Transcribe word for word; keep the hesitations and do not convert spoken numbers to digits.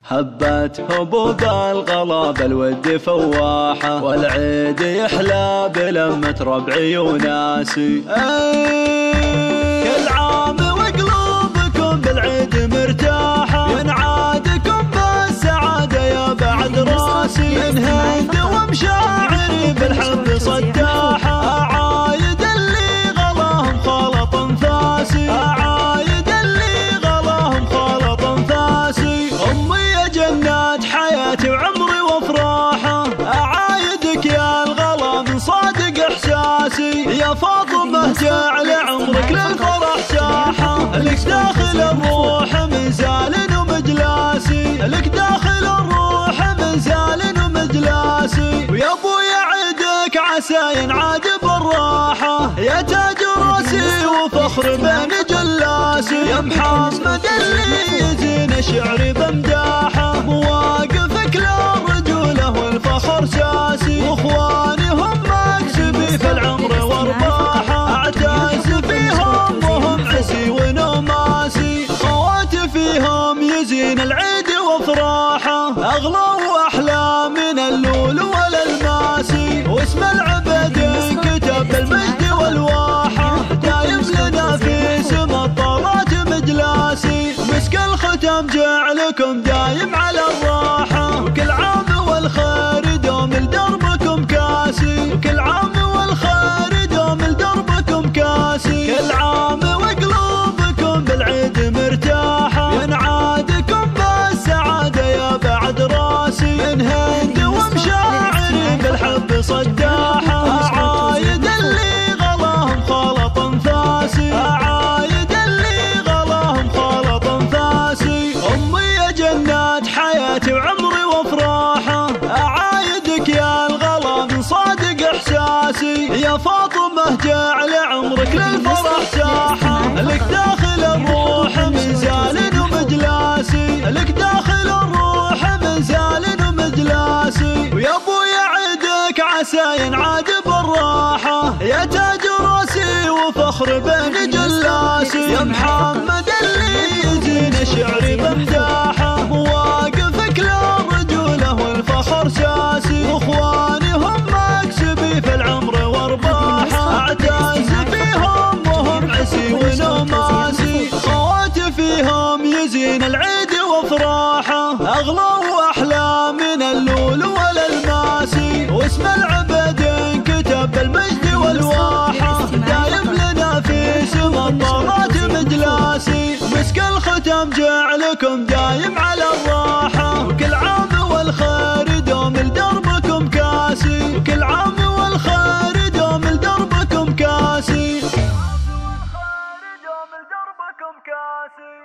هبت هبوب الغلا بالود فواحة، والعيد يحلى بلمة ربعي وناسي. كل عام وقلوبكم بالعيد مرتاحة، ينعادكم بالسعادة يا بعد راسي. من هند ومشاعري بالحب صداحة، أعايد اللي غلاهم خلط انفاسي، أعايد اللي غلاهم خلط انفاسي. أمي يا جنات حياتي وعمري وافراحه، أعايدك يا الغلا من صادق إحساسي. يا فاطمة جعل عمرك للفرح ساحة، لك داخل الروح مزال ومجلاسي، لك داخل الروح مزال ومجلاسي. ويا ابويا عيدك عسى ينعاد بالراحة، يا تاج راسي وفخر بين جلاسي. يا محمد اللي يزين شعري بمداحه، مواقفك للرجولة والفخر ساسي. واخواني هم مكسبي في العمر وارباحه، اعتز فيهم وهم عسي ونماسي. خواتي فيهم يزين العيد وافراحه، اغلى واحلى من اللول والالماسي. واسم العبد كتب بالمجد والواحه، دايم لنا في سما الطارات مجلاسي. مسك الختم جعلكم دايم على الراحه، وكل عام والخير دوم لدربكم كاسي. وكل عام والخير دوم لدربكم كاسي. كل عام وقلوبكم بالعيد مرتاحه، ينعادكم بالسعاده يا بعد راسي. من هند ومشاعري بالحب صداحه، أعايد اللي غلاهم خلط انفاسي، أعايد اللي غلاهم خلط انفاسي. أمي يا جنات حياتي وعمري وافراحه، أعايدك يا الغلا من صادق إحساسي. يا فاطمة جعل عمرك للفرح ساحة، لك داخل الروح مزال ومجلاسي، لك داخل الروح مزال ومجلاسي. ويا ابويا عيدك عسى ينعاد بالراحة، يا تاج راسي وفخر بين جلاسي. يا محمد اللي يزين شعري بمداحه، مواقفك للرجولة والفخر ساسي. واخواني هم مكسبي في العمر وارباحه، اعتز فيهم وهم عسي ونماسي. خواتي فيهم يزين العيد وافراحه، اغلى واحلى من اللول والالماسي. واسم العبد كتب بالمجد والواحه، دايم لنا في سما الطارات مجلاسي. مسك الختم جعلكم دايم على الراحه، وكل عام والخير دوم لدربكم كاسي. وكل عام والخير دوم لدربكم كاسي. والخير دوم لدربكم كاسي.